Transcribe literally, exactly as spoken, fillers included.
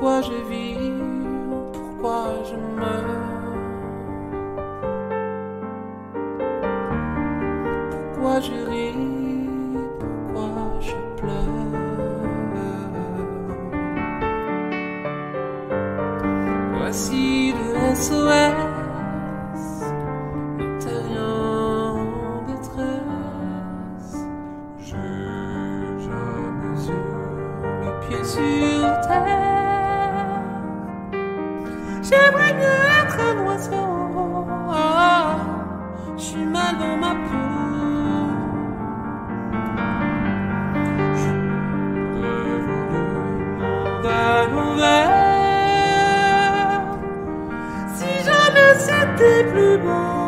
Pourquoi je vis, pourquoi je meurs, pourquoi je ris, pourquoi je pleure. Voici le S O S, le terrien en détresse. Je, je mesure le pied sur terre. J'aimerais mieux être un oiseau. Ah, je suis mal dans ma peau. Je rêve le monde à l'envers. Si jamais c'était plus beau.